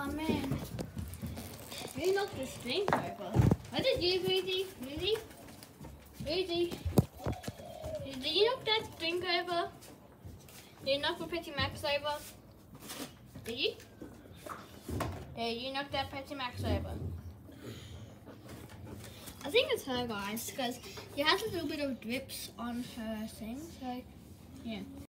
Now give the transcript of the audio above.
Oh man. You knocked the drink over. What did you, Breezy? Breezy? Breezy? Did you knock that drink over? Did you knock the Pepsi Max over? Did you? Did you knock that Pepsi Max over? I think it's her, guys, because she has a little bit of drips on her thing, so yeah.